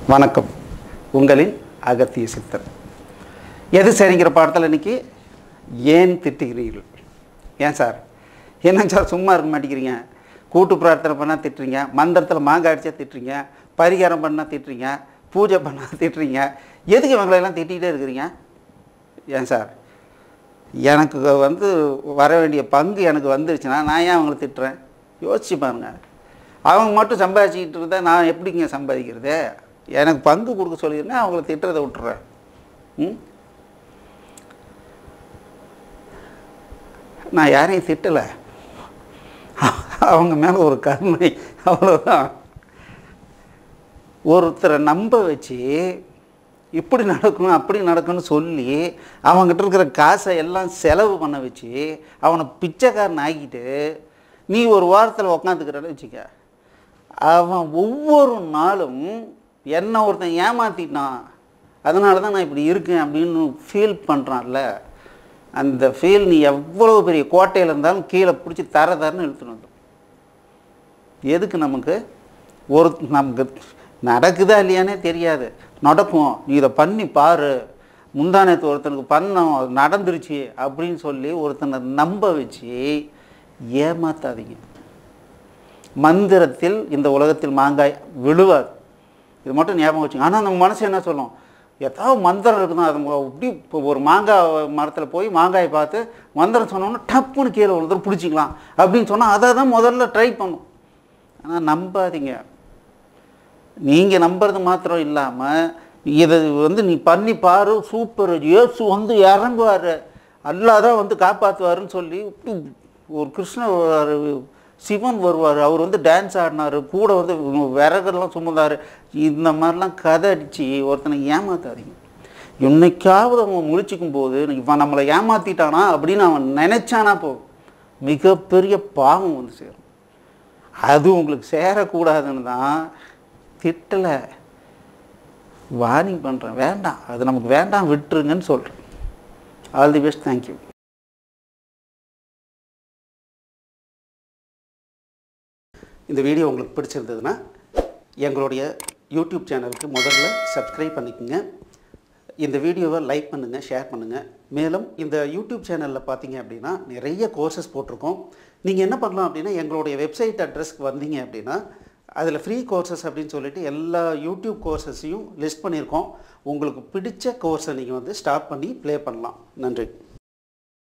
வணக்கம். உங்களின் அகத்திய சித்தர். எது சரிங்கிற பாடத்தில் இன்றைக்கி ஏன் திட்டுகிறீர்கள்? ஏன் சார், என்னங்க சார் சும்மா இருக்க மாட்டேங்கிறீங்க? கூட்டு பிரார்த்தனை பண்ணால் திட்டுறீங்க, மந்திரத்தில் மாங்காய் அடித்தா திட்டுறீங்க, பரிகாரம் பண்ணால் திட்டுறீங்க, பூஜை பண்ணால் திட்டுறீங்க, எதுக்கு இவங்களெல்லாம் திட்டிகிட்டே இருக்கிறீங்க? ஏன் சார், எனக்கு வர வேண்டிய பங்கு எனக்கு வந்துருச்சுன்னா நான் ஏன் அவங்கள திட்டுறேன்? யோசிச்சு பாருங்க. அவங்க மட்டும் சம்பாதிச்சிக்கிட்டு இருந்தால் நான் எப்படிங்க சம்பாதிக்கிறது? எனக்கு பங்கு கொடுக்க சொல்லியிருந்தேன், அவங்கள திட்டுறதை விட்டுறேன். நான் யாரையும் திட்டலை, அவங்க மேலே ஒரு கருணை, அவ்வளோதான். ஒருத்தரை நம்ப வச்சு இப்படி நடக்கணும் அப்படி நடக்கும்னு சொல்லி அவங்ககிட்ட இருக்கிற காசை எல்லாம் செலவு பண்ண வச்சு அவனை பிச்சைக்காரன் ஆக்கிட்டு நீ ஒரு வாரத்தில் உக்காந்துக்கிறன்னு வச்சுக்க, அவன் ஒவ்வொரு நாளும் என்ன ஒருத்தன் ஏமாற்றிட்டான், அதனால தான் நான் இப்படி இருக்கேன் அப்படின்னு ஃபீல் பண்ணுறான்ல, அந்த ஃபீல் நீ எவ்வளோ பெரிய கோட்டையில் இருந்தாலும் கீழே பிடிச்சி தரன்னு இழுத்துட்டு வந்துடும். எதுக்கு நமக்கு நடக்குதா இல்லையானே தெரியாது, நடக்கும், நீ இதை பண்ணி பாரு, முந்தானத்து ஒருத்தனுக்கு பண்ணோம் நடந்துருச்சு அப்படின்னு சொல்லி ஒருத்தனை நம்ப வச்சு ஏமாத்தாதீங்க. மந்திரத்தில் இந்த உலகத்தில் மாங்காய் விழுவாது, இது மட்டும் ஞாபகம் வச்சுங்க. ஆனால் நம்ம மனசு என்ன சொல்லும், ஏதாவது மந்திரம் இருக்குதான், அது இப்படி இப்போ ஒரு மாங்காய் மரத்தில் போய் மாங்காயை பார்த்து மந்திரம் சொன்னோன்னா டப்புன்னு கீழே விழுந்துரும், பிடிச்சிக்கலாம் அப்படின்னு சொன்னால் அதை தான் முதல்ல ட்ரை பண்ணும். ஆனால் நம்பாதீங்க. நீங்கள் நம்புறது மாத்திரம் இல்லாமல் இதை நீ பண்ணி பாரு, சூப்பர், இயேசு இறங்குவார், அல்லாஹ் தான் காப்பாற்றுவாருன்னு சொல்லி ஒரு கிருஷ்ணர் வருவார், சிவன் வருவார், அவர் டான்ஸ் ஆடினார், கூட விறகெல்லாம் சுமந்தார், இந்த மாதிரிலாம் கதை அடித்து ஒருத்தனை ஏமாத்தாதீங்க. என்னைக்காவது அவன் முழிச்சிக்கும் போது இவன் நம்மளை ஏமாற்றிட்டானா அப்படின்னு அவன் நினச்சானா போதும், மிகப்பெரிய பாவம் சேரும். அது உங்களுக்கு சேரக்கூடாதுன்னு தான் திட்டலை, வார்னிங் பண்ணுறேன், வேண்டாம், அது நமக்கு வேண்டாம், விட்டுருங்கன்னு சொல்கிறேன். All the best, thank you. இந்த வீடியோ உங்களுக்கு பிடிச்சிருந்ததுன்னா எங்களுடைய யூடியூப் சேனலுக்கு முதல்ல சப்ஸ்கிரைப் பண்ணிக்கோங்க, இந்த வீடியோவை லைக் பண்ணுங்கள், ஷேர் பண்ணுங்கள். மேலும் இந்த யூடியூப் சேனலில் பார்த்தீங்க அப்படின்னா நிறைய கோர்சஸ் போட்டிருக்கோம். நீங்கள் என்ன பண்ணலாம் அப்படின்னா, எங்களுடைய வெப்சைட் அட்ரஸ்க்கு வந்தீங்க அப்படின்னா அதில் ஃப்ரீ கோர்சஸ் அப்படின்னு சொல்லிட்டு எல்லா யூடியூப் கோர்சஸையும் லிஸ்ட் பண்ணியிருக்கோம். உங்களுக்கு பிடிச்ச கோர்ஸை நீங்கள் ஸ்டார்ட் பண்ணி ப்ளே பண்ணலாம். நன்றி.